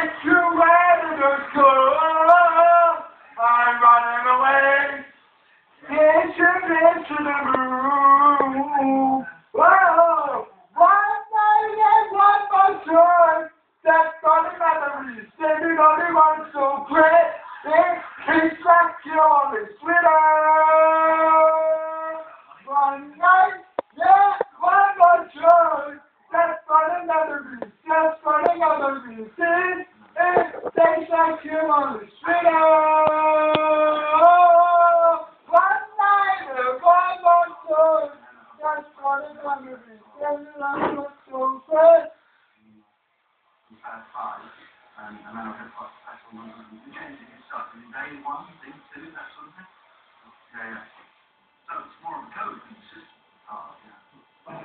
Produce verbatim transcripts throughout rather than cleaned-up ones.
sanctuary to school. I'm running away. Into, into the room. Whoa! One night and one more joy. That's funny memories. Saving only one so great. It tastes like you're a sweeter. One night, yeah, one more joy. That's funny memories. That's funny memories. It tastes like you're a sweeter. One night and one more joy. That's funny memories. Saving only one so great. Uh, five, um, and then I'll have got special numbers and changing it stuff in day one, day two, that sort of thing. Yeah, yeah. So it's more of a code than system. Oh, yeah.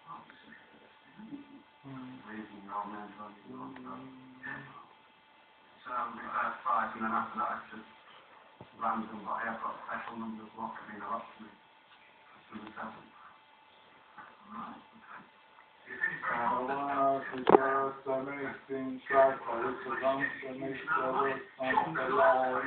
Reading your old man's on your own stuff. Yeah. So we've had five, and then after that, it's just random, but I have got special numbers locking in a lot for me. To the seven. Alright, okay. The makes things right, but it's a lump that makes the world come alive.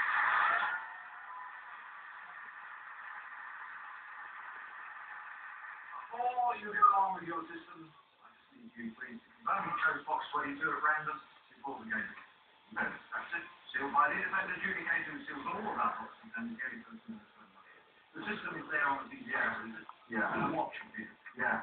Before you get along with your systems, I just need you please to confirm you chose box twenty-two at random before the game. No, that's it. Sealed by the independent adjudicator who seals all of our boxes and the only person who's done that. The system is there on the D V R, is it? Yeah. And the watch will be. Yeah.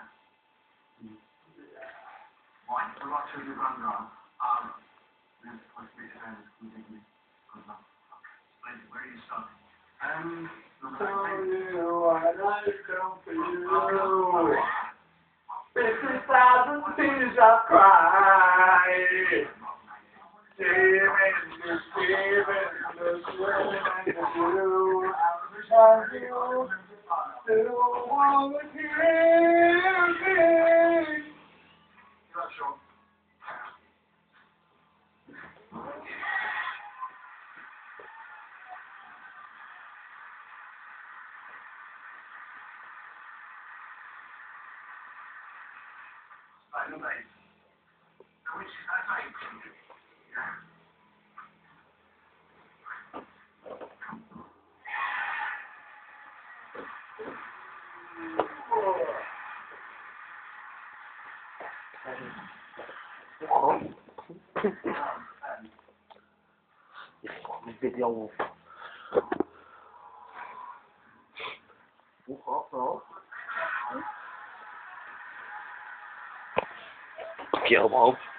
Right, the watch of the rundown. Um, yes, quite a bit of time, completely. Good luck. Splendid. Where are you starting? Um, Tell you what I've done for you. Fifty thousand tears I've cried. Steven, the Steven, the Steven, and the blue. And you still want to hear me. not sure. I know that. Which I think. Yeah. Video. Get him off.